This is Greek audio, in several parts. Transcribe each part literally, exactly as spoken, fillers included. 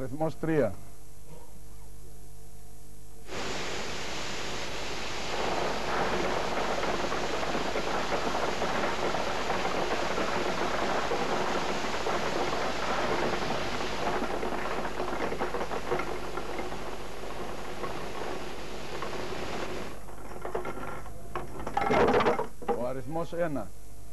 αριθμός τρία. Ο αριθμός ένα.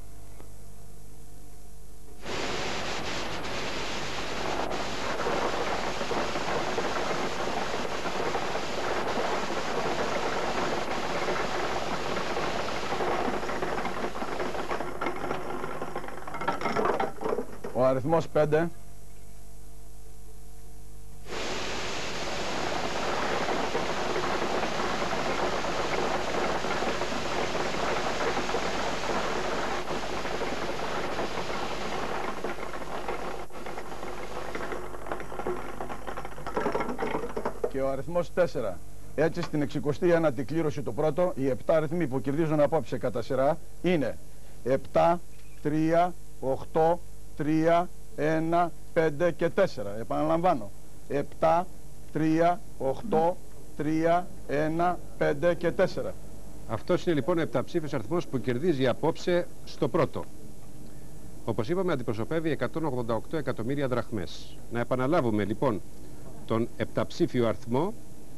Ο αριθμός πέντε. Και ο αριθμός τέσσερα. Έτσι στην εξηκοστή ένατη κλήρωση του πρώτο, οι επτά αριθμοί που κερδίζουν απόψε κατά σειρά είναι επτά, τρία, οκτώ, τρία, ένα, πέντε και τέσσερα. Επαναλαμβάνω. επτά, τρία, οκτώ, τρία, ένα, πέντε και τέσσερα. Αυτός είναι λοιπόν ο επταψήφιος αριθμός που κερδίζει απόψε στο πρώτο. Όπως είπαμε, αντιπροσωπεύει εκατόν ογδόντα οκτώ εκατομμύρια δραχμές. Να επαναλάβουμε λοιπόν τον επταψήφιο αριθμό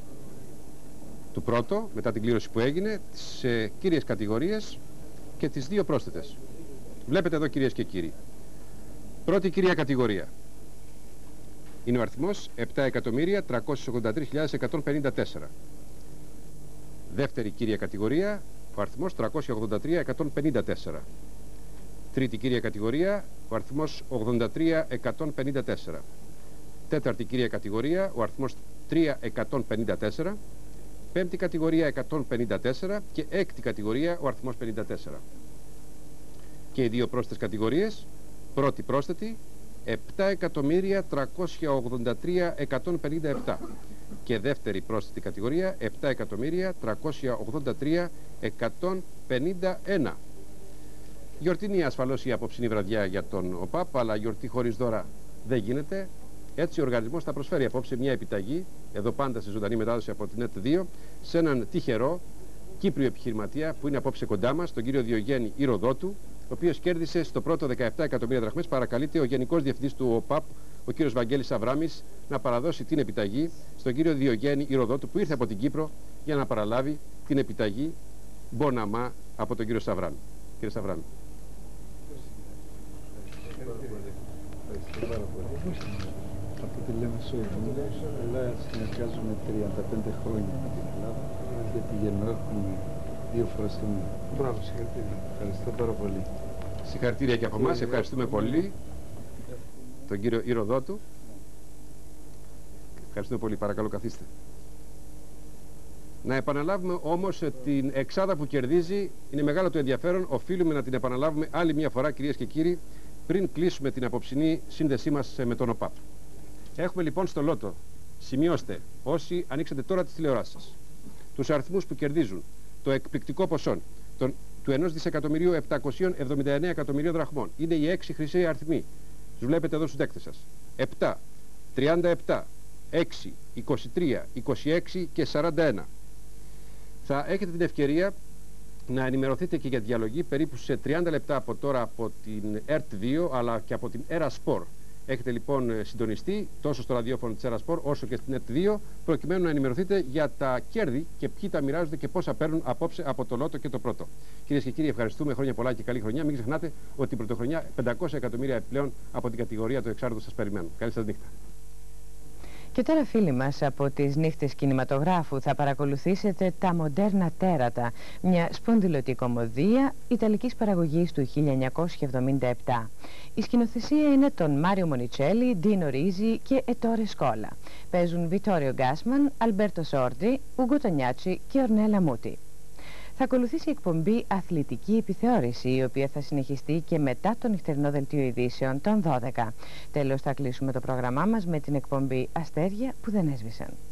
του πρώτου, μετά την κλήρωση που έγινε, τις ε, κύριες κατηγορίες και τις δύο πρόσθετες. Βλέπετε εδώ, κυρίες και κύριοι. Πρώτη κυρία κατηγορία είναι ο αριθμός επτά εκατομμύρια τριακόσιες ογδόντα τρεις χιλιάδες εκατόν πενήντα τέσσερα. Δεύτερη κύρια κατηγορία, ο αριθμός τριακόσιες ογδόντα τρία χιλιάδες εκατόν πενήντα τέσσερα. Τρίτη κύρια κατηγορία, ο αριθμός ογδόντα τρία χιλιάδες εκατόν πενήντα τέσσερα. Τέταρτη κύρια κατηγορία, ο αριθμός τρία χιλιάδες εκατόν πενήντα τέσσερα. Πέμπτη κατηγορία εκατόν πενήντα τέσσερα και έκτη κατηγορία ο αριθμός πενήντα τέσσερα. Και οι δύο πρόσθετες κατηγορίες, πρώτη πρόσθετη επτά εκατομμύρια τριακόσια ογδόντα τρία χιλιάδες εκατόν πενήντα επτά και δεύτερη πρόσθετη κατηγορία επτά εκατομμύρια τριακόσια ογδόντα τρία χιλιάδες εκατόν πενήντα ένα. Γιορτινή ασφαλώς η απόψινή βραδιά για τον ΟΠΑΠ, αλλά γιορτή χωρίς δώρα δεν γίνεται. Έτσι ο οργανισμός θα προσφέρει απόψε μια επιταγή, εδώ πάντα σε ζωντανή μετάδοση από την ΕΤ δύο, σε έναν τυχερό Κύπριο επιχειρηματία που είναι απόψε κοντά μας, τον κύριο Διογέννη Ηροδότου, ο οποίος κέρδισε στο πρώτο δεκαεπτά εκατομμύρια δραχμές. Παρακαλείται ο Γενικός Διευθυντής του ΟΠΑΠ, ο κύριος Βαγγέλης Σαβράμης, να παραδώσει την επιταγή στον κύριο Διογέννη Ηροδότου, που ήρθε από την Κύπρο για να παραλάβει την επιταγή Μποναμά από τον κύριο Σαβράμη. Κύριε Σαβράμη. Από τη Λέμεσο ήρθαμε, αλλά συνεργάζομαι τριάντα πέντε χρόνια με την Ελλάδα και πηγαίνω, έχουμε δύο φορές το μήνα. Μπράβο, συγχαρητήρια. Ευχαριστώ πάρα πολύ. Συγχαρητήρια και από εμάς, ευχαριστούμε πολύ τον κύριο Ηροδότου. Ευχαριστούμε πολύ, παρακαλώ καθίστε. Να επαναλάβουμε όμως την εξάδα που κερδίζει, είναι μεγάλο το ενδιαφέρον, οφείλουμε να την επαναλάβουμε άλλη μια φορά, κυρίες και κύριοι, πριν κλείσουμε την απόψινή σύνδεσή μας με τον ΟΠΑΠ. Έχουμε λοιπόν στο λότο, σημειώστε όσοι ανοίξετε τώρα τις τηλεοράσεις σας, τους αριθμούς που κερδίζουν το εκπληκτικό ποσό τον, του ενός δισεκατομμυρίου επτακόσια εβδομήντα εννέα εκατομμυρίων δραχμών. Είναι οι έξι χρυσοί αριθμοί. Τους βλέπετε εδώ στους δέκτες σας. επτά, τριάντα επτά, έξι, είκοσι τρία, είκοσι έξι και σαράντα ένα. Θα έχετε την ευκαιρία να ενημερωθείτε και για διαλογή περίπου σε τριάντα λεπτά από τώρα από την ΕΡΤ δύο αλλά και από την Ερασπορ. Έχετε λοιπόν συντονιστεί τόσο στο ραδιόφωνο της Ερασπορ όσο και στην ΕΡΤ δύο προκειμένου να ενημερωθείτε για τα κέρδη και ποιοι τα μοιράζονται και πόσα παίρνουν απόψε από το λότο και το πρώτο. Κυρίες και κύριοι, ευχαριστούμε, χρόνια πολλά και καλή χρονιά. Μην ξεχνάτε ότι την πρωτοχρονιά πεντακόσια εκατομμύρια επιπλέον από την κατηγορία του εξάρτητου σας περιμένουν. Καλή σας νύχτα. Και τώρα, φίλοι μας, από τις νύχτες κινηματογράφου θα παρακολουθήσετε τα μοντέρνα τέρατα, μια σπονδυλωτή κομμωδία ιταλικής παραγωγής του χίλια εννιακόσια εβδομήντα επτά. Η σκηνοθεσία είναι των Μάριο Μονιτσέλη, Ντίνο Ρίζι και Ετόρε Σκόλα. Παίζουν Βιτόριο Γκάσμαν, Αλμπέρτο Σόρντι, Ουγκο Τονιάτσι και Ορνέλα Μούτι. Θα ακολουθήσει η εκπομπή Αθλητική Επιθεώρηση, η οποία θα συνεχιστεί και μετά το νυχτερινό δελτίο ειδήσεων των δώδεκα. Τέλος, θα κλείσουμε το πρόγραμμά μας με την εκπομπή Αστέρια που δεν έσβησαν.